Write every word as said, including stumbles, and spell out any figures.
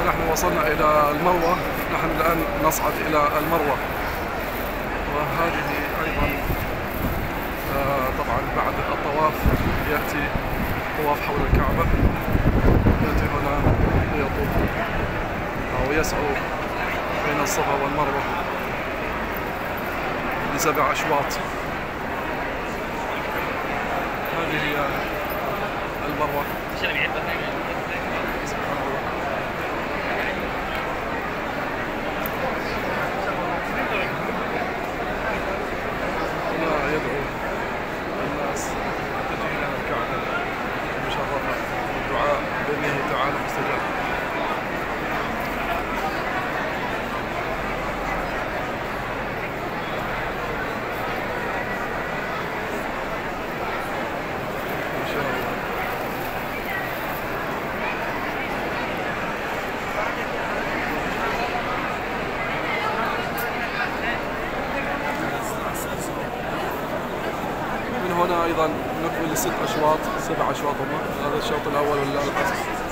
ونحن وصلنا إلى المروة. نحن الآن نصعد إلى المروة، وهذه أيضا آه طبعا بعد الطواف يأتي طواف حول الكعبة، يأتي هنا ويطوف أو يسعى بين الصفا والمروة بسبع أشواط. هذه هي المروة. سبحان الله. هنا يدعو الناس تجي إلى الكعبة المشرفة والدعاء بأنه تعالى مستجاب. من هنا أيضا نكمل الست أشواط، سبع أشواط هنا. هذا الشوط الأول والأساس.